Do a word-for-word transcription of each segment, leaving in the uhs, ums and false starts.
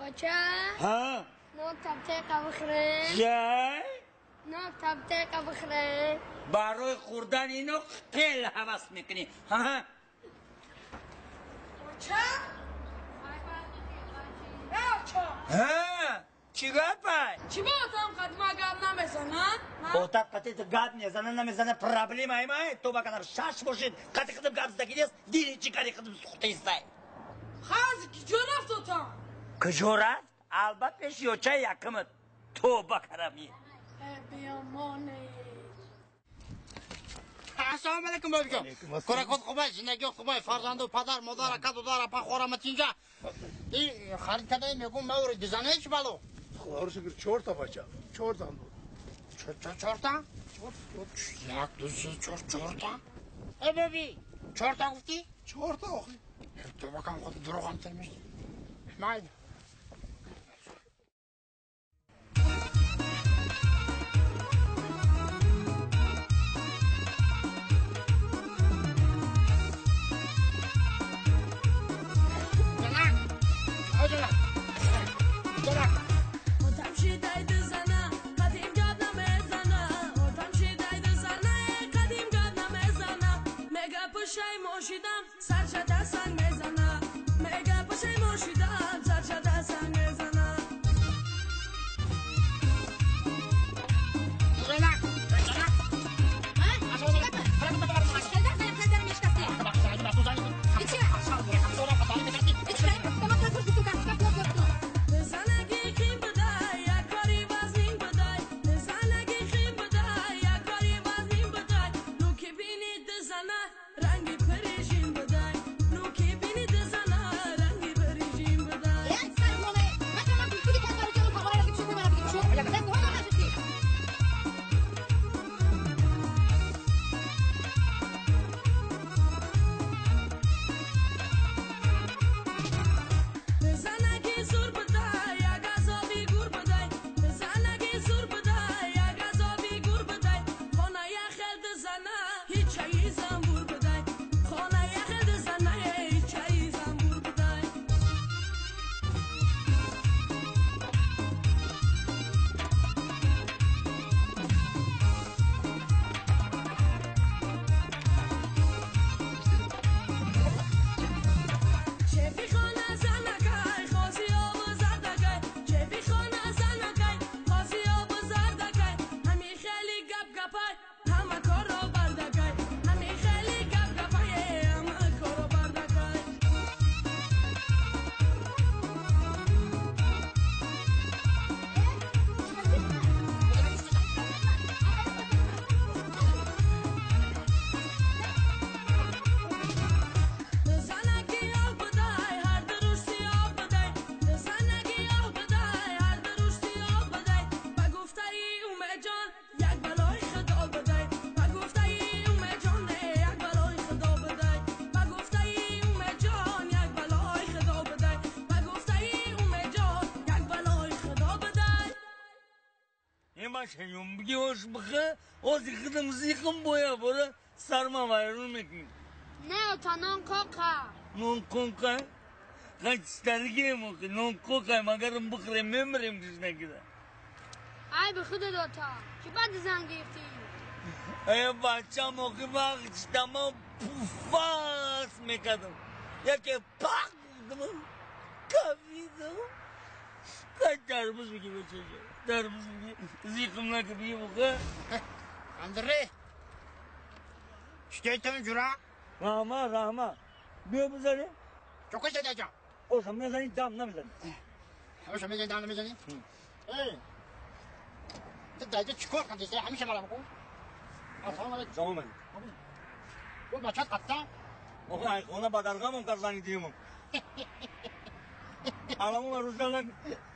بچه ها نوک تبتیقه بخوره چه؟ نوک تبتیقه بخوره برای خوردن اینو خیلی حوض میکنی ها بچه ها چی گپه؟ چی با اتم قدمه گرد نمیزنن؟ اتاق قطعی تو گرد میزنن نمیزنن پرابلیم های مای تو با قدر شش باشید قطعی قدم گرد زدگی نیست دیری چی کاری قدم سخته ایستای خازی کجا رفت اتم؟ کجا رفت؟ البته شیوچه یکمت تو بکرمی بیامانه السلام علیکم بابی جان کارکات خوبه زندگی خوبه فرزند و پدر مادر کد و دار پا خورمت اینجا این خرید کده میگم مورد دیزنه چی بالو خدا رو شکر چهار تا بچه چهار تا چهار چهار تا یک دو سه چهار چهار تا ای بابی چهار تا گفتی چهار تا آخه تو بکن خود دروغ هم ترمیشتی ماید شنیم بگیوش بخه اوزی خدم زیخم بویا برا سرما وایرون میکنی نه تا نون کوکا نون کوکا خیلی سترگی موقع نون کوکا مگرم بخریم میمریم کش نگیده ای به خود دوتا چی بعد زن گرفتی ای بچه موقع وقتشتم و پوفاس میکدم یکی پاک بودم کفیدم خیلی ترمز بگی بچه جا ترمز بگی زیخم نکه بگی موقع اندره شتیتم جورا رحمه رحمه بیا بزنی چوکش دیده جان اوشم میزنی دم نمیزنی اوشم میزنی دم نمیزنی ای تو دیده چکار کندیسته همیشه مالا بکن السلام علیکم سلام علیکم تو بچه قطعه موقع ای خونه بدرگاه من کرزنی دیمم علامو من روزدن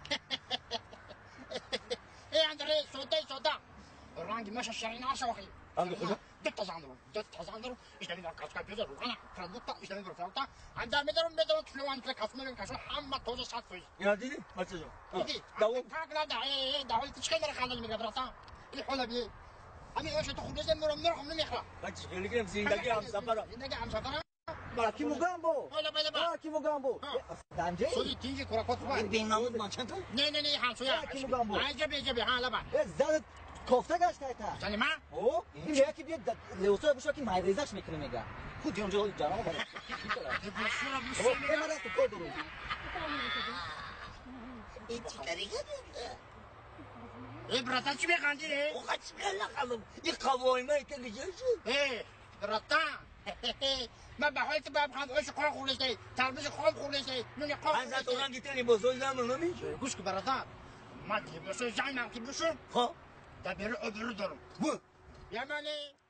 ای اندره سوده سوده رنگی مشه شرین عرشه وخی رنگ خوشا دت تزاندرو دت تزاندرو işte bir kaç kapıyoruz ruhana frankta işte bir frankta anda medarum medarum tünevan kle kasmının kaşı hamma toza sat koy ya dedi maçacağım dedi davul takla da e davul tışkaylar kaldı mı gabrata il hola bi ami ايش تخرج زي مرم مرهم من يخرا kaç geliklerim zindagi am safara zindagi am safara Baki Mugambo. Öyle böyle bak. Baki Mugambo. Danje. Soyu tinci kurakot kubay. Ben namut mançanta. Ne ne ne han soya. Baki Mugambo. Ayca bece be ha la bak. E zaten kofta gaçtayta. Salima. O, این یکی بیاد لوسا بشه که مایریزش میکنه میگه. خود اونجا جانم بالا. E bu şura bu بابا seni. ما دست کار درو. E çıkarı E brata çi be kandire. O kaç kala kalım. E kavoyma ite gideceksin. E brata. Ma bahayt bab han oş kol khulese. Tarbiş kol khulese. Nune kol. Ben zaten olan gittiğini bozul zamanı mı? Kuş ki brata. Ma ki bu şey zaman ki bu şu. Ha? Da beri öbürü durum. Bu. Yemeni.